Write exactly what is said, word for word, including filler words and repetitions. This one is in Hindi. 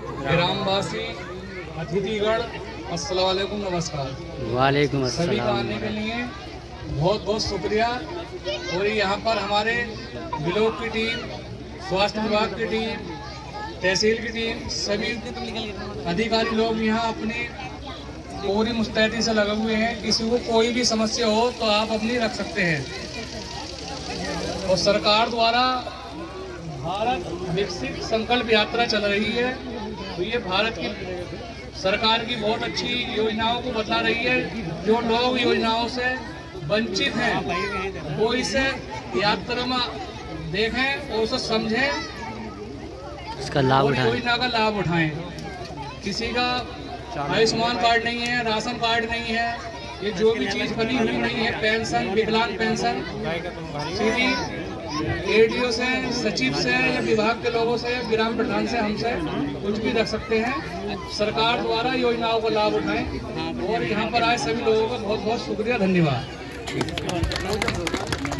ग्रामवासी, अतिथिगण, अस्सलाम वालेकुम, नमस्कार। वालेकुम सभी का अस्सलाम। आने के लिए बहुत बहुत शुक्रिया। और यहाँ पर हमारे ब्लॉक की टीम, स्वास्थ्य विभाग की टीम, तहसील की टीम, सभी अधिकारी लोग यहाँ अपनी पूरी मुस्तैदी से लगे हुए हैं। किसी को कोई भी समस्या हो तो आप अपनी रख सकते हैं। और सरकार द्वारा भारत विकसित संकल्प यात्रा चल रही है, तो ये भारत की सरकार की बहुत अच्छी योजनाओं को बता रही है। जो लोग योजनाओं से वंचित हैं वो इसे यात्रा में देखें और उसे समझें, इसका लाभ और उठाएं। योजना का लाभ उठाएं। किसी का आयुष्मान कार्ड नहीं है, राशन कार्ड नहीं है, ये जो भी चीज़ बनी हुई नहीं है, पेंशन, विकलांग पेंशन, सीधी एडीओ से, सचिव से या विभाग के लोगों से, ग्राम प्रधान से, हमसे कुछ भी रख सकते हैं। सरकार द्वारा योजनाओं का लाभ उठाएं। और यहाँ पर आए सभी लोगों का बहुत बहुत शुक्रिया, धन्यवाद।